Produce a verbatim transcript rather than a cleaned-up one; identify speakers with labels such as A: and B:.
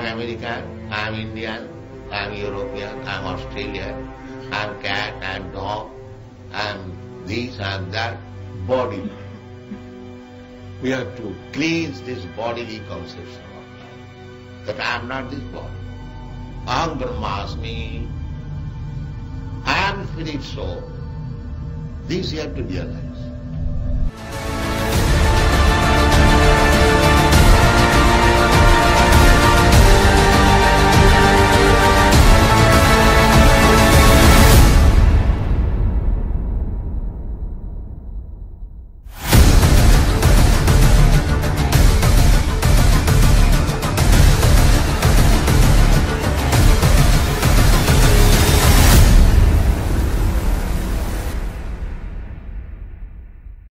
A: am American, I am Indian, I am European, I am Australian, I am cat, I am dog, I am this, I am that, body. We have to cleanse this bodily conception of life, that I am not this body. Aham Brahmasmi, I am spirit soul. This you have to realize.